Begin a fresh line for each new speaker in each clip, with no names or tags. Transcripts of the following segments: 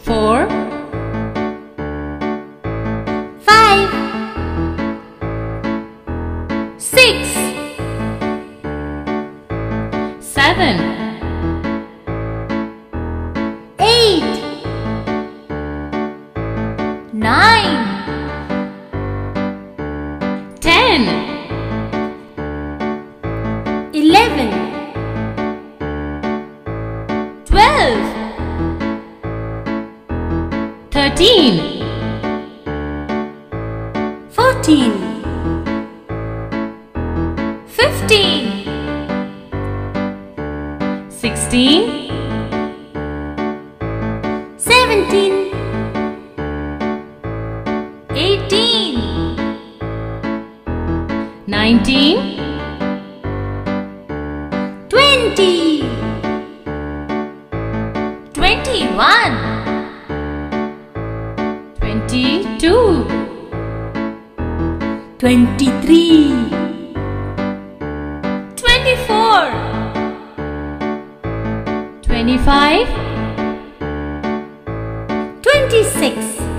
4 5 6 7 8 9 10 11 12 13 14 15 16 17 18 19 20 21 22 23 24 25 26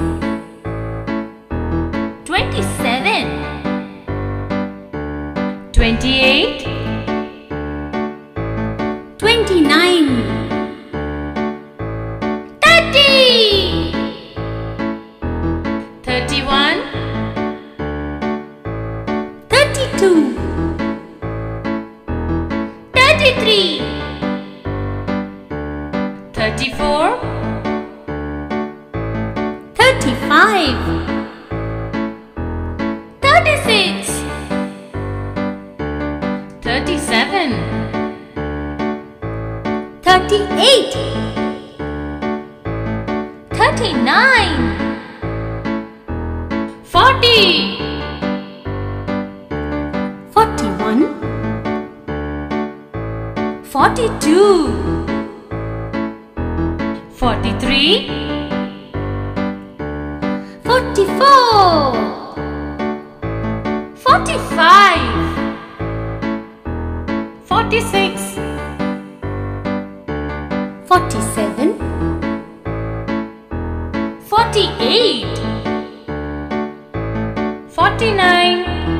27 28 29 30 31 32 33 34 35 36 37 38 39 40 41 42 43 44 45 46 47 48 49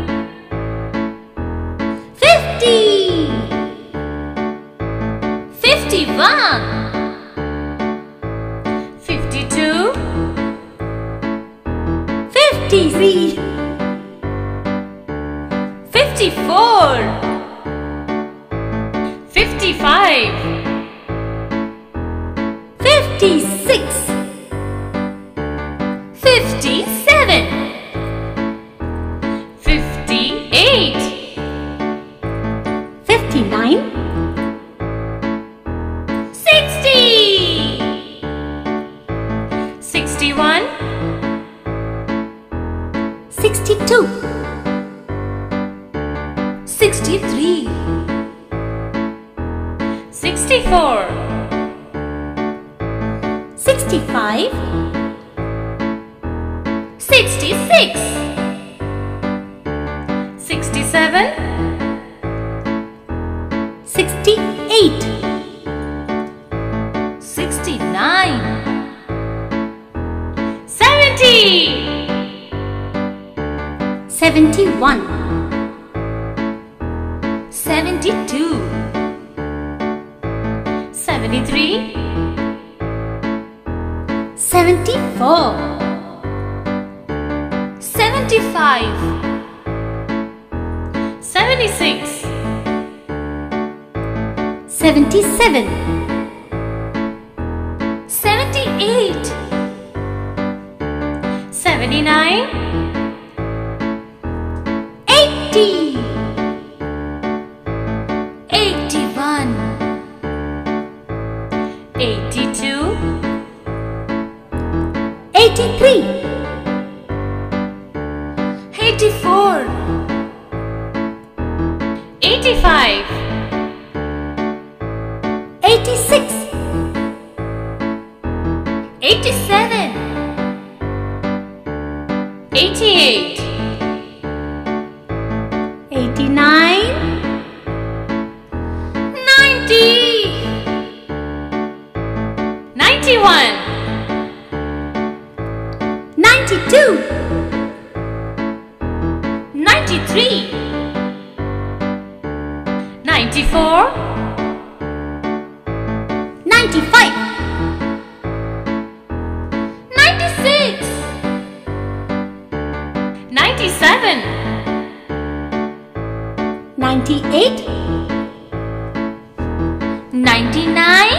50 51 52 53 54 55 56 57 58 59 60 61 62 63 64 65 66 67 68 69 70 71 72 73 74 75 76 77 78 79 80 81 82 83 84 85 86 87 88 89 90 91 94, 95, 96, 97, 98, 99,